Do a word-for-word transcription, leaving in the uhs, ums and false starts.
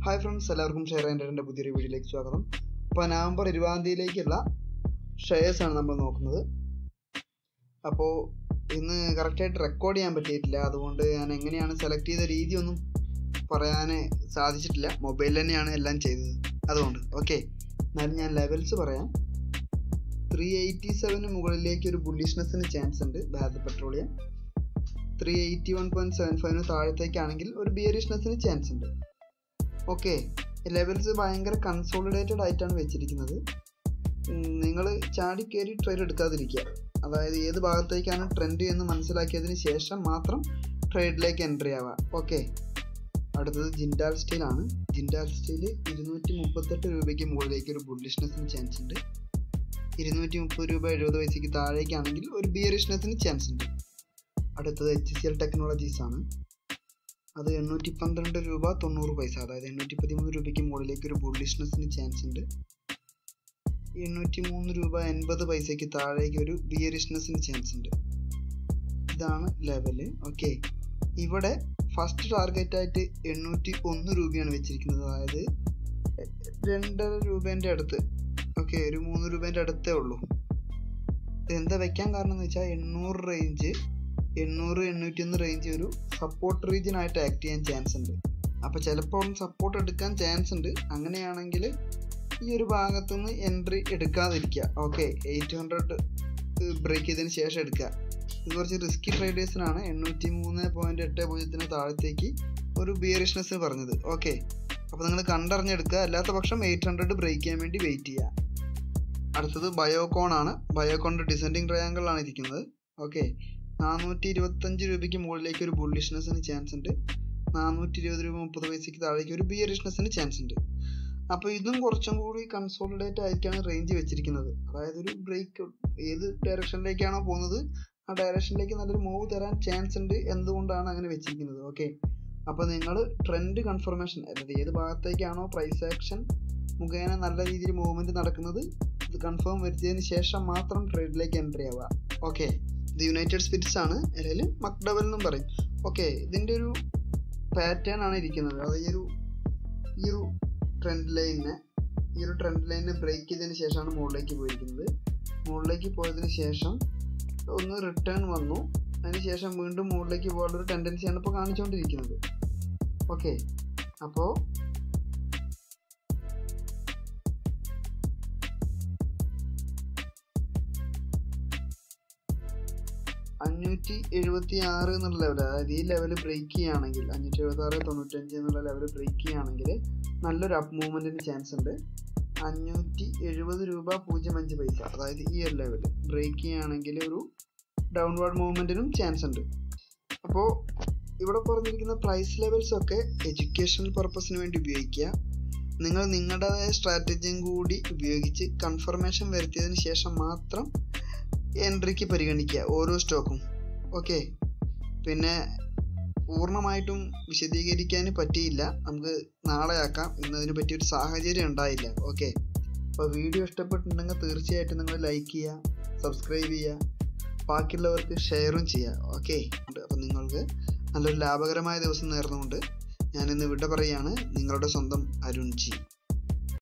Hi friends, എല്ലാവർക്കും share എൻ്റെ പുതിയൊരു വീഡിയോയിലേക്ക് സ്വാഗതം. അപ്പോൾ നവംബർ ഇരുപതാം തീയതിയിലേക്കുള്ള ഷെയർസാണ് നമ്മൾ നോക്കുന്നത്. അപ്പോൾ ഇന്ന് കറക്റ്റായിട്ട് റെക്കോർഡ് ചെയ്യാൻ പറ്റിയിട്ടില്ല, അതുകൊണ്ട് ഞാൻ എങ്ങനെയാണ് സെലക്ട് ചെയ്ത രീതിയൊന്നും പറയാൻ സാധിച്ചിട്ടില്ല. മൊബൈലിൽ തന്നെയാണ് എല്ലാം ചെയ്തത്, അതുകൊണ്ട് ഓക്കെ. എന്നാലും ഞാൻ ലെവൽസ് പറയാം. ത്രീ എയ്റ്റി സെവന് മുകളിലേക്ക് ഒരു ബുള്ളിഷ്നെസ്സിന് ചാൻസ് ഉണ്ട് Bharat petroleum. Three eighty one point seven ഫൈവിന് താഴത്തേക്കാണെങ്കിൽ ഒരു ബിയറിഷ്നെസ്സിന് ചാൻസ് ഉണ്ട്. ഓക്കെ, ലെവൽസ് ഭയങ്കര കൺസോളിഡേറ്റഡ് ആയിട്ടാണ് വെച്ചിരിക്കുന്നത്. നിങ്ങൾ ചാടി കയറി ട്രേഡ് എടുക്കാതിരിക്കുക. അതായത് ഏത് ഭാഗത്തേക്കാണ് ട്രെൻഡ് എന്ന് മനസ്സിലാക്കിയതിന് ശേഷം മാത്രം ട്രേഡിലേക്ക് എൻട്രി ആവുക. ഓക്കെ, അടുത്തത് ജിൻഡാൽ സ്റ്റീലാണ്. ജിൻഡാൽ സ്റ്റീൽ ഇരുന്നൂറ്റി മുപ്പത്തെട്ട് രൂപയ്ക്ക് മുകളിലേക്ക് ഒരു ബുള്ളിഷ്നെസ്സിന് ചാൻസ് ഉണ്ട്. ഇരുന്നൂറ്റി മുപ്പത് രൂപ എഴുപത് പൈസയ്ക്ക് താഴേക്കാണെങ്കിൽ ഒരു ബിയറിഷ്നെസ്സിന് ചാൻസ് ഉണ്ട്. അടുത്തത് എച്ച് സി എൽ ടെക്നോളജീസ് ആണ്. അത് എണ്ണൂറ്റി പന്ത്രണ്ട് രൂപ തൊണ്ണൂറ് പൈസ, അതായത് എണ്ണൂറ്റി പതിമൂന്ന് രൂപയ്ക്ക് മുകളിലേക്ക് ഒരു ബുള്ളിഷ്നെസ്സിന് ചാൻസ് ഉണ്ട്. എണ്ണൂറ്റി മൂന്ന് രൂപ എൺപത് പൈസയ്ക്ക് താഴേക്ക് ഒരു ബിയറിഷ്നെസ്സിന് ചാൻസ് ഉണ്ട്. ഇതാണ് ലെവല്. ഓക്കെ, ഇവിടെ ഫസ്റ്റ് ടാർഗറ്റ് ആയിട്ട് എണ്ണൂറ്റി ഒന്ന് രൂപയാണ് വെച്ചിരിക്കുന്നത്. അതായത് രണ്ടര രൂപേൻ്റെ അടുത്ത്. ഓക്കെ, ഒരു മൂന്ന് രൂപേൻ്റെ അടുത്തേ ഉള്ളൂ. എന്താ വെക്കാൻ കാരണം എന്ന് വെച്ചാൽ എണ്ണൂറ് റേഞ്ച് എണ്ണൂറ് എണ്ണൂറ്റി ഒന്ന് റേഞ്ച് ഒരു സപ്പോർട്ട് റീജിയൻ ആയിട്ട് ആക്ട് ചെയ്യാൻ ചാൻസ് ഉണ്ട്. അപ്പോൾ ചിലപ്പോൾ സപ്പോർട്ട് എടുക്കാൻ ചാൻസ് ഉണ്ട്. അങ്ങനെയാണെങ്കിൽ ഈ ഒരു ഭാഗത്തുനിന്ന് എൻട്രി എടുക്കാതിരിക്കുക. ഓക്കെ, എയ്റ്റ് ഹൺഡ്രഡ് ബ്രേക്ക് ചെയ്തതിന് ശേഷം എടുക്കുക. ഇത് കുറച്ച് റിസ്കി ട്രേഡേഴ്സിനാണ് എണ്ണൂറ്റി മൂന്ന് പോയിൻറ്റ് എട്ട് പൂജ്യത്തിന് താഴത്തേക്ക് ഒരു ബിയറിഷ്നെസ് പറഞ്ഞത്. ഓക്കെ, അപ്പോൾ നിങ്ങൾ കണ്ടറിഞ്ഞെടുക്കുക. അല്ലാത്ത പക്ഷം എയ്റ്റ് ഹൺഡ്രഡ് ബ്രേക്ക് ചെയ്യാൻ വേണ്ടി വെയിറ്റ് ചെയ്യുക. അടുത്തത് ബയോകോൺ ആണ്. ബയോകോണിൻ്റെ ഡിസെൻഡിങ് ട്രയാങ്കിളാണ് ഇരിക്കുന്നത്. ഓക്കെ, നാനൂറ്റി ഇരുപത്തഞ്ച് രൂപയ്ക്ക് മുകളിലേക്ക് ഒരു ബുള്ളിഷ്നെസ്സിന് ചാൻസ് ഉണ്ട്. നാനൂറ്റി ഇരുപത് രൂപ മുപ്പത് പൈസയ്ക്ക് താഴേക്ക് ഒരു ബിയറിഷ്നെസ്സിന് ചാൻസ് ഉണ്ട്. അപ്പോൾ ഇതും കുറച്ചും കൂടി കൺസോളിഡേറ്റ് ആയിട്ടാണ് റേഞ്ച് വെച്ചിരിക്കുന്നത്. അതായത് ഒരു ബ്രേക്ക് ഏത് ഡയറക്ഷനിലേക്കാണോ പോകുന്നത് ആ ഡയറക്ഷനിലേക്ക് നല്ലൊരു മൂവ് തരാൻ ചാൻസ് ഉണ്ട്. എന്തുകൊണ്ടാണ് അങ്ങനെ വെച്ചിരിക്കുന്നത്? ഓക്കെ, അപ്പോൾ നിങ്ങൾ ട്രെൻഡ് കൺഫർമേഷൻ, അതായത് ഏത് ഭാഗത്തേക്കാണോ പ്രൈസ് ആക്ഷൻ മുഖേന നല്ല രീതിയിൽ മൂവ്മെൻറ്റ് നടക്കുന്നത് ഇത് കൺഫേം വരുത്തിയതിന് ശേഷം മാത്രം ട്രേഡിലേക്ക് എൻട്രി ആവുക. ഓക്കെ, ഇത് യുണൈറ്റഡ് സ്പിരിറ്റ്സ് ആണ്, അല്ലെങ്കിൽ മക്ഡവൽ എന്നും പറയും. ഓക്കെ, ഇതിൻ്റെ ഒരു പാറ്റേൺ ആണ് ഇരിക്കുന്നത്. അത് ഈ ഒരു ഈ ഒരു ട്രെൻഡ് ലൈനിനെ ഈ ഒരു ട്രെൻഡ് ലൈനിനെ ബ്രേക്ക് ചെയ്തതിന് ശേഷമാണ് മുകളിലേക്ക് പോയിരിക്കുന്നത്. മുകളിലേക്ക് പോയതിന് ശേഷം ഒന്ന് റിട്ടേൺ വന്നു. അതിന് ശേഷം വീണ്ടും മുകളിലേക്ക് പോകാനുള്ളൊരു ടെൻഡൻസിയാണ് ഇപ്പോൾ കാണിച്ചുകൊണ്ടിരിക്കുന്നത്. ഓക്കെ, അപ്പോൾ അഞ്ഞൂറ്റി എഴുപത്തി ആറ് എന്നുള്ള ലെവൽ, അതായത് ഈ ലെവൽ ബ്രേക്ക് ചെയ്യുകയാണെങ്കിൽ അഞ്ഞൂറ്റി എഴുപത്തി ആറ് തൊണ്ണൂറ്റഞ്ച് എന്നുള്ള ലെവൽ ബ്രേക്ക് ചെയ്യുകയാണെങ്കിൽ നല്ലൊരു അപ്പ് മൂവ്മെൻറ്റിന് ചാൻസ് ഉണ്ട്. അഞ്ഞൂറ്റി എഴുപത് രൂപ പൂജ്യം അഞ്ച് പൈസ, അതായത് ഈ ഒരു ലെവൽ ബ്രേക്ക് ചെയ്യുകയാണെങ്കിൽ ഒരു ഡൗൺവേർഡ് മൂവ്മെൻറ്റിനും ചാൻസ് ഉണ്ട്. അപ്പോൾ ഇവിടെ പറഞ്ഞിരിക്കുന്ന പ്രൈസ് ലെവൽസ് ഒക്കെ എഡ്യൂക്കേഷണൽ പർപ്പസിന് വേണ്ടി ഉപയോഗിക്കുക. നിങ്ങൾ നിങ്ങളുടേതായ സ്ട്രാറ്റജിയും കൂടി ഉപയോഗിച്ച് കൺഫർമേഷൻ വരുത്തിയതിന് ശേഷം മാത്രം എൻട്രിക്ക് പരിഗണിക്കുക ഓരോ സ്റ്റോക്കും. ഓക്കെ, പിന്നെ പൂർണ്ണമായിട്ടും വിശദീകരിക്കാൻ പറ്റിയില്ല, നമുക്ക് നാളെ ആക്കാം. ഇന്നതിന് പറ്റിയൊരു സാഹചര്യം ഉണ്ടായില്ല. ഓക്കെ, അപ്പോൾ വീഡിയോ ഇഷ്ടപ്പെട്ടിട്ടുണ്ടെങ്കിൽ തീർച്ചയായിട്ടും നിങ്ങൾ ലൈക്ക് ചെയ്യുക, സബ്സ്ക്രൈബ് ചെയ്യുക, ബാക്കിയുള്ളവർക്ക് ഷെയറും ചെയ്യുക. ഓക്കെ, അപ്പോൾ നിങ്ങൾക്ക് നല്ലൊരു ലാഭകരമായ ദിവസം നേർന്നുകൊണ്ട് ഞാനിന്ന് വിട പറയുകയാണ്. നിങ്ങളുടെ സ്വന്തം അരുൺ ജി.